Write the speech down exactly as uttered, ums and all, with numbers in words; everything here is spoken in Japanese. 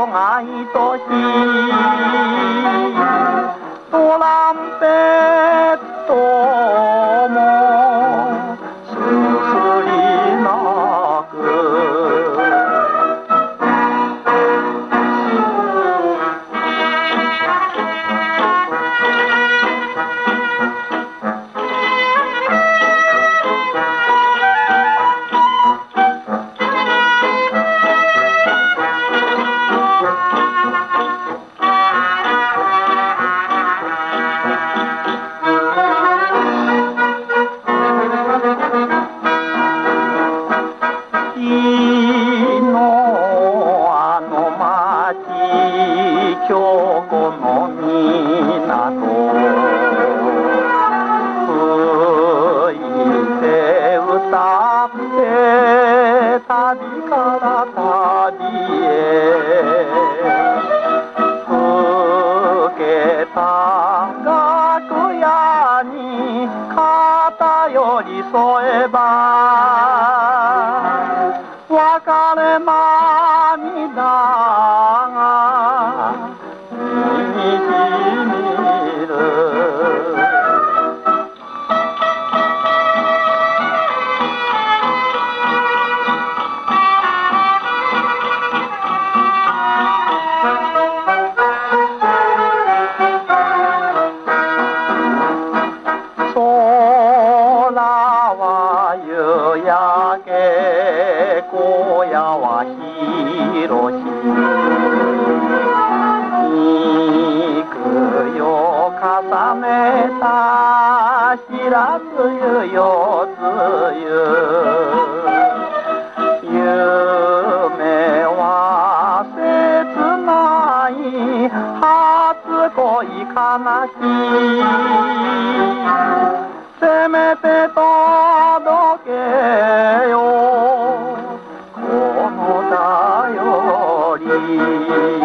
が愛しいトランペットもすすり泣く京子の港吹いて歌って旅から旅へ更けた楽屋に肩寄り添えば別れ涙が夕焼け荒野は広し幾夜重ねた白露夜露夢は切ない初恋悲しいせめて届けよこの便り